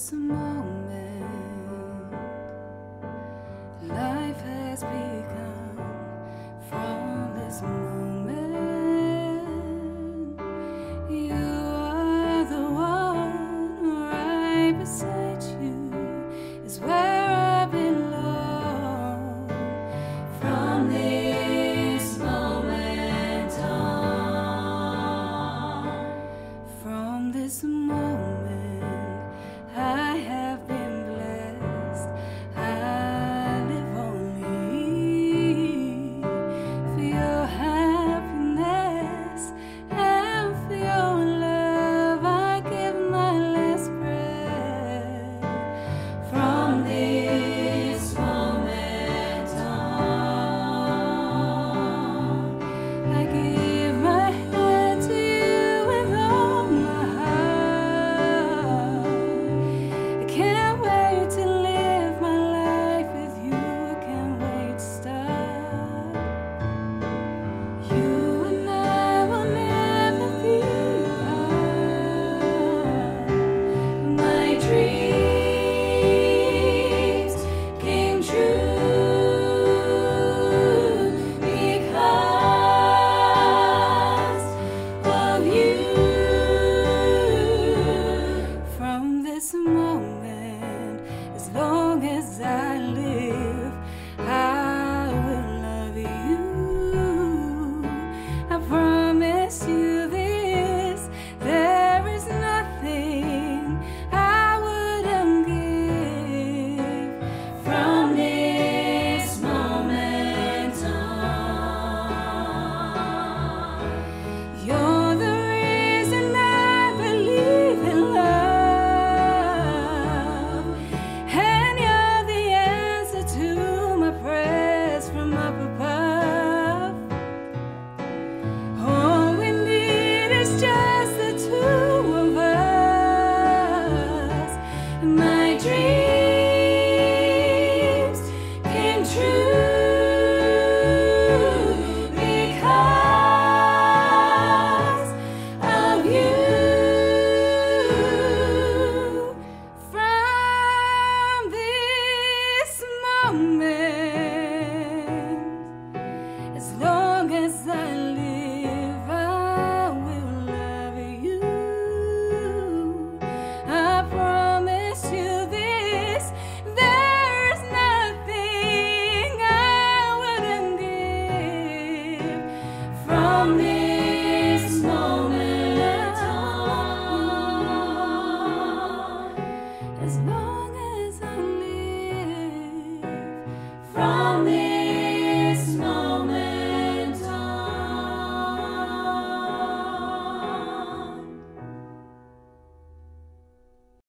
this moment, life has begun. From this moment, you are the one. Right beside you is where I belong. From this moment on, from this moment, I have been blessed. I live only for your happiness and for your love. I give my last breath. From this moment on, I give my hand to you with all my heart. I can't wait to live my life with you. I can't wait to start. You and I will never be apart. My dreams came true because of you. From this moment, as long as I live, I will love you. I promise you this, there is nothing I wouldn't give. From this moment on, you're the reason I believe in love, and you're the answer to my prayers from up above. All we need is just the two of us. My dreams came true because of you. From this moment, as long as I live, I will love you. I promise you this, there's nothing I wouldn't give. From this moment on, as long as I live. From this